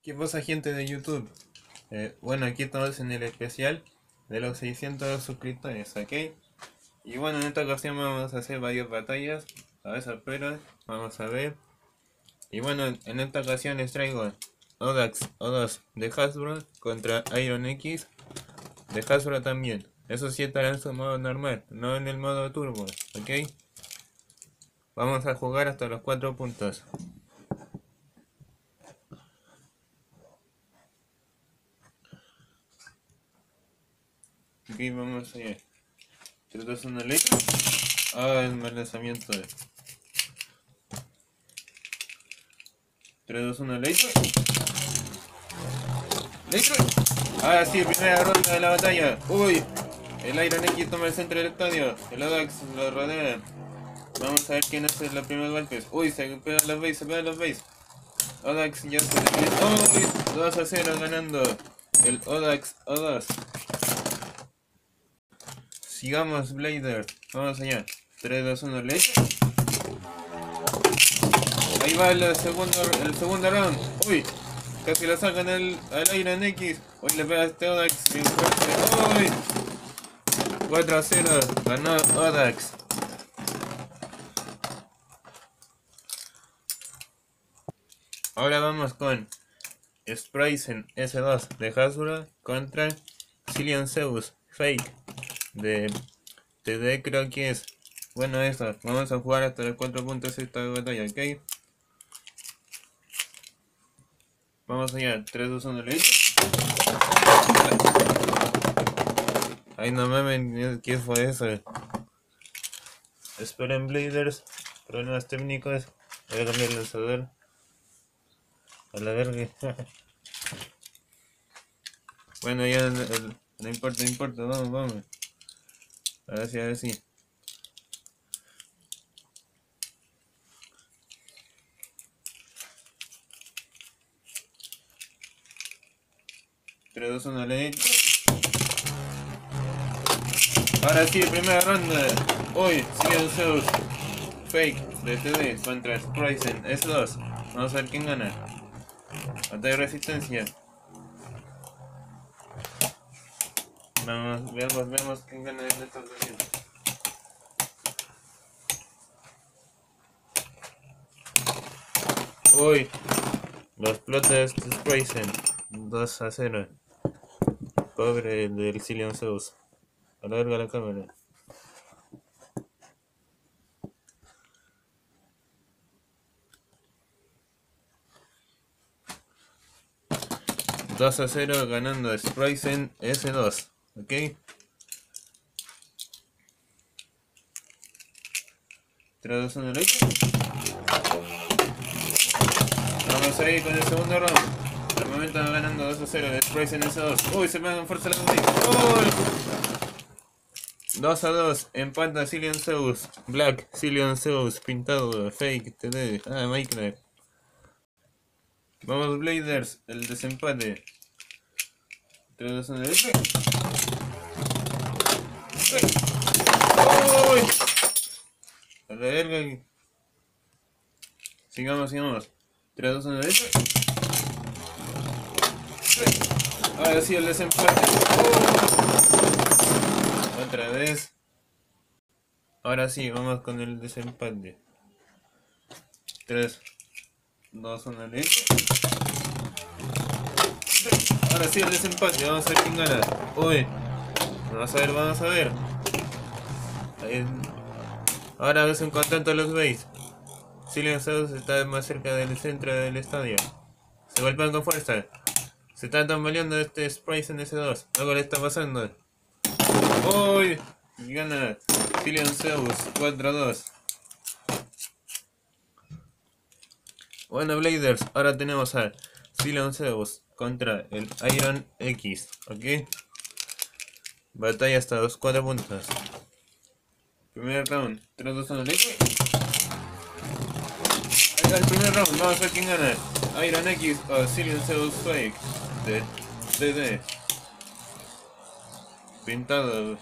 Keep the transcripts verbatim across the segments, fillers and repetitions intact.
¿Qué pasa, gente de YouTube? Eh, bueno, aquí estamos en el especial de los seiscientos suscriptores, ¿ok? Y bueno, en esta ocasión vamos a hacer varias batallas. A ver, espera, vamos a ver. Y bueno, en esta ocasión les traigo Odax O dos de Hasbro contra Iron X de Hasbro también. Eso sí estará en su modo normal, no en el modo turbo, ¿ok? Vamos a jugar hasta los cuatro puntos. Ok, vamos allá. tres, dos, uno, letra. Ah, el mal lanzamiento. tres, dos, uno, letra. ¿Letra? Ah, sí, primera ronda de la batalla. Uy, el Iron X toma el centro del estadio. El Odax lo rodea. Vamos a ver quién hace los primeros golpes. Uy, se pegan los base, se pegan los base. Odax ya se le... Uy, dos a cero ganando el Odax O dos. Sigamos, Blader. Vamos allá. tres, dos, uno, letra. Ahí va el segundo, el segundo round. Uy, casi lo sacan al, al Iron X. Uy, le pega a este Odax bien fuerte. Uy, cuatro a cero. Ganó Odax. Ahora vamos con Sprayzen S dos de Hasbro contra Cillian Zeus Fake de T D, creo que es. Bueno, eso. Vamos a jugar hasta los cuatro puntos esta batalla, ¿ok? Vamos allá. tres, dos, uno, le... Ay, no mames, ¿qué fue eso? Esperen, Bladers. Problemas técnicos. Voy a cambiar el lanzador. A la verga. Bueno, ya el, el, no importa, no importa. Vamos, vamos. A ver si, a ver si. tres, dos, uno, le... Ahora sí, primera ronda. Uy, Cillian Zeus Fake de T D contra Sprayzen S dos. Vamos a ver quién gana. Batalla de resistencia. Vamos, veamos, veamos quién gana en esta ocasión. Uy, los plotas de Sprayzen dos a cero. Pobre del Cillian Zeus. A la verga la cámara. dos a cero ganando Sprayzen S dos. ¿Ok? tres, dos, uno, leche. Vamos a ir con el segundo round. Al momento va ganando dos a cero Sprayzen S dos. Uy, se me dan fuerza la Uy. dos a dos. Empata Cillian Zeus. Black Cillian Zeus pintado. Fake T D. Ah, Minecraft. Vamos, Bladers, el desempate. tres, dos, uno, leche. ¡Uy! A la verga. Sigamos, sigamos. tres, dos, uno, leche. Ahora sí, el desempate. ¡Oh! Otra vez. Ahora sí, vamos con el desempate. tres, dos, uno, leche. Ahora sí, el desempate. Vamos a ver quién gana. Uy. Vamos a ver, vamos a ver. Ahí. Ahora ves en contacto los veis. Cillian Zeus está más cerca del centro del estadio. Se golpean con fuerza. Se está tambaleando este Sprayzen S dos. Algo le está pasando. ¡Uy! Gana Cillian Zeus cuatro a dos. Bueno, Bladers, ahora tenemos a Cillian Zeus contra el Iron X. ¿Ok? Batalla hasta los cuatro puntos. Primer round. tres, dos, uno, leche. Ahí está el primer round. Vamos a ver quién gana. Iron X o Cillian Zeus Fake de T D. Pintado.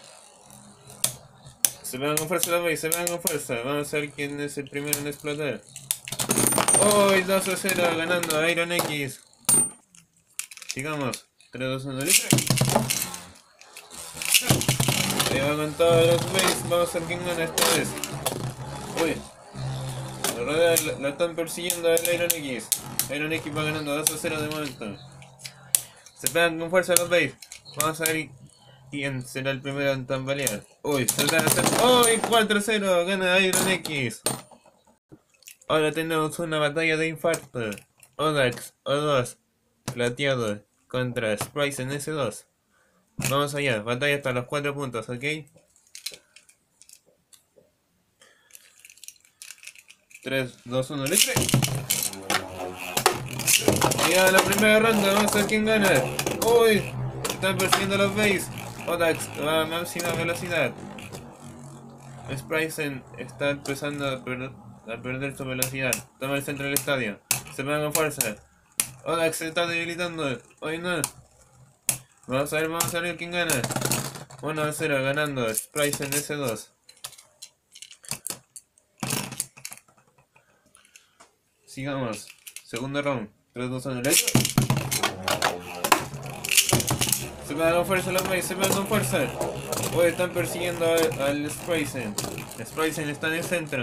Se vean con fuerza la base, se vean con fuerza. Vamos a ver quién es el primero en explotar. ¡Oh! dos a cero ganando a Iron X. Sigamos. tres, dos, uno, listo. Ahí va con todos los base. Vamos a ver quién gana esta vez. Uy. La rodea la, la están persiguiendo el Iron X. Iron X va ganando dos a cero de momento. Se pegan con fuerza los base. Vamos a ver quién será el primero en tambalear. Uy, se van a hacer. ¡Uy! cuatro a cero. Gana Iron X. Ahora tenemos una batalla de infarto. Odax O dos plateado contra Sprice en S dos. Vamos allá, batalla hasta los cuatro puntos, ¿ok? tres, dos, uno, ¡listo! Ya la primera ronda, vamos a ver quién gana. Uy, están persiguiendo los base. Odax va a máxima velocidad. Sprice está empezando a, per a perder su velocidad. Toma el centro del estadio. Se pegan con fuerza. Odax se está debilitando. Hoy no. Vamos a ver, vamos a ver quién gana. uno a cero ganando Sprice en S dos. Sigamos. Segundo round. tres, dos, uno, ¡listo! Se pegan con fuerza los base, se pegan con fuerza. Hoy están persiguiendo al, al Sprice. Sprice está en el centro.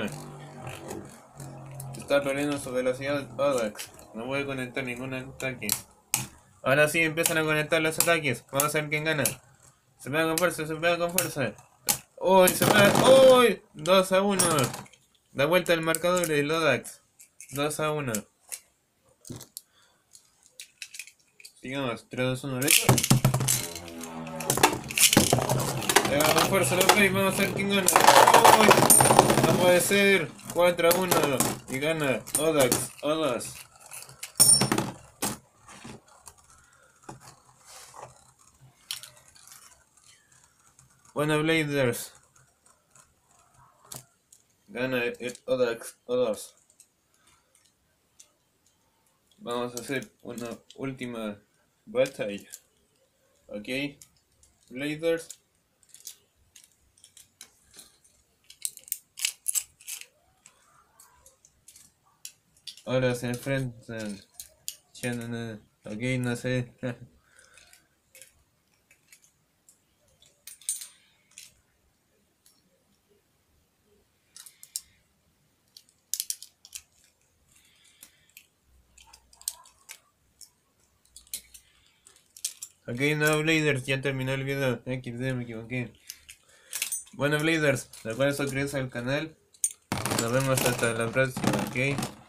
Está perdiendo su velocidad Odax. No puede conectar ningún ataque. Ahora sí empiezan a conectar los ataques. Vamos a ver quién gana. Se pega con fuerza, se pega con fuerza. ¡Uy! Se pega. ¡Uy! dos a uno. Da vuelta el marcador del Odax. dos a uno. Sigamos. tres, dos, uno. ¡Listo! Pega con fuerza los base. Vamos a ver quién gana. ¡Uy! No puede ser. cuatro a uno. Y gana Odax O dos. Bueno, Bladers. Gana el Odax O dos. Vamos a hacer una última batalla. Ok. Bladers. Ahora se enfrentan. Ok, no sé. Ok, no, Bladers, ya terminó el video. equis de, me equivoqué. Bueno, Bladers, recuerden suscribirse al canal. Nos vemos hasta la próxima, ok.